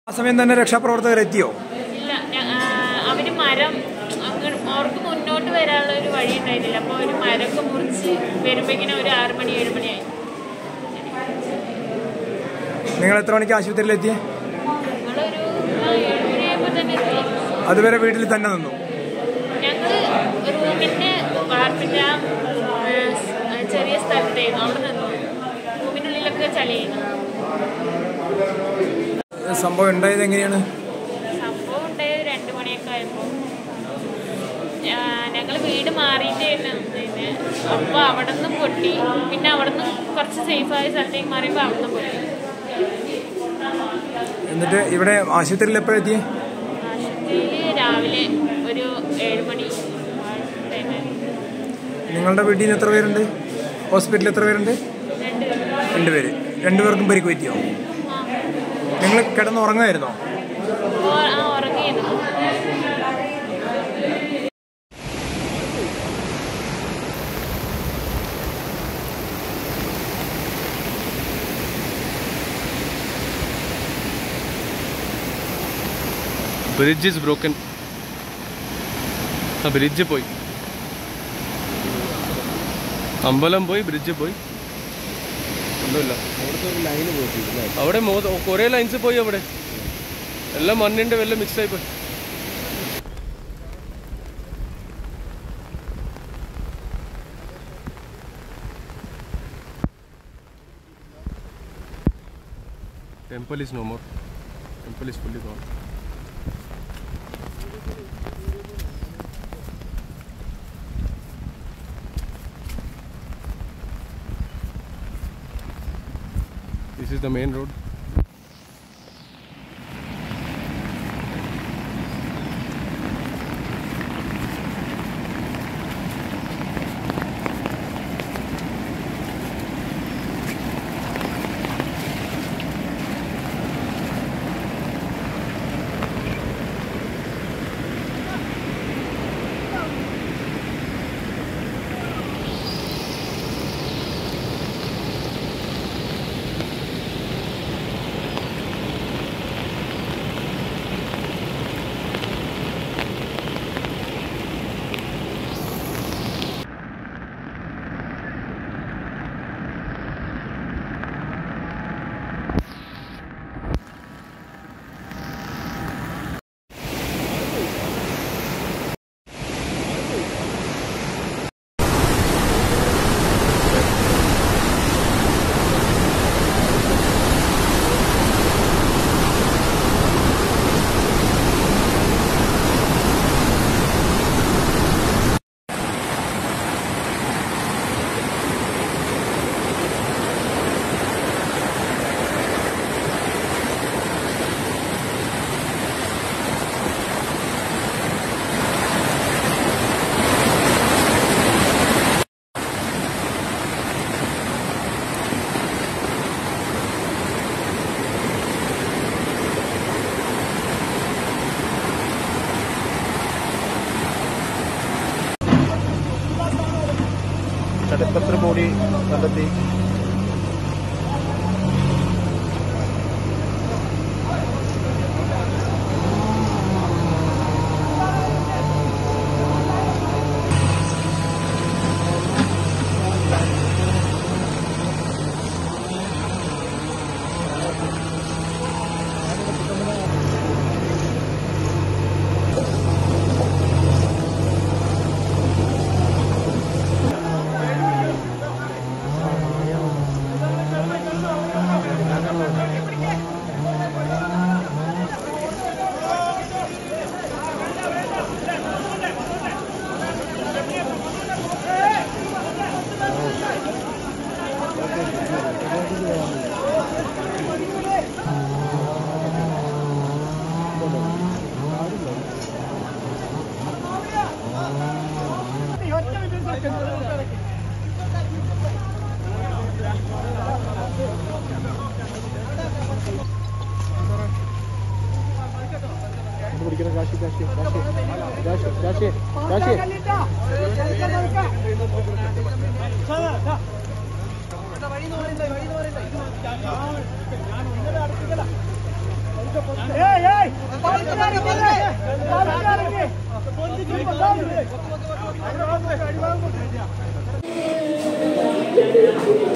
ആ സമയം തന്നെ രക്ഷാപ്രവർത്തകർ എത്തിയോ? ഇല്ല, അവര് മരം അവർക്ക് മുന്നോട്ട് വരാനുള്ള ഒരു വഴി ഉണ്ടായിരുന്നില്ല. അപ്പോൾ ഒരു മരമൊക്കെ മുറിച്ച് വരുമ്പോൾ ഇങ്ങനെ ഒരു 6 മണി 7 മണിയായി. നിങ്ങൾ എത്ര മണിക്ക് ആശുപത്രിയിൽ എത്തിയേ? ഞങ്ങളൊരു 7 മണിയായപ്പോൾ തന്നെ എത്തി. അതുവരെ വീട്ടിൽ തന്നെ നിന്നു? ഞങ്ങൾ റൂമിൻ്റെ വാർപ്പിൻ്റെ ചെറിയ സ്ഥലത്തായിരുന്നു, അവിടെ നിന്നു. റൂമിനുള്ളിലൊക്കെ ചളിയായിരുന്നു. സംഭവം ഉണ്ടായത് എങ്ങനെയാണ്? സംഭവം ഉണ്ടായത് 2 മണിയൊക്കെ ആയപ്പോൾ ഞങ്ങൾ വീട് മാറിയിട്ടായിരുന്നു. അപ്പോൾ അവിടെ നിന്നും പൊട്ടി. പിന്നെ അവിടെ നിന്ന് കുറച്ച് സേഫായ സ്ഥലത്തേക്ക് മാറിയപ്പോൾ അവിടെ നിന്ന് പൊട്ടി. എന്നിട്ട് ഇവിടെ ആശുപത്രിയിൽ എപ്പോഴെത്തിയേ? ആശുപത്രിയിൽ രാവിലെ ഒരു 7 മണി. നിങ്ങളുടെ വീട്ടിൽ നിന്ന് എത്ര പേരുണ്ട്? ഹോസ്പിറ്റലിൽ എത്ര പേരുണ്ട്? 2 പേര്. 2 പേർക്കും പരിക്ക് പറ്റിയോ? നിങ്ങൾ കിടന്നുറങ്ങുമായിരുന്നോ? ഉറങ്ങിയിരുന്നു. Bridge is broken. ആ ബ്രിഡ്ജ് പോയി, അമ്പലം പോയി, ബ്രിഡ്ജ് പോയി. ഒന്നുമില്ല, അവിടെ കുറേ ലൈൻസ് പോയി. അവിടെ എല്ലാം മണ്ണിൻ്റെ വെള്ളം മിക്സായി പോയി. Temple is no more. Temple is fully gone. This is the main road. ചടപ്പത്ര ബോഡി കണ്ടെത്തി. Hey!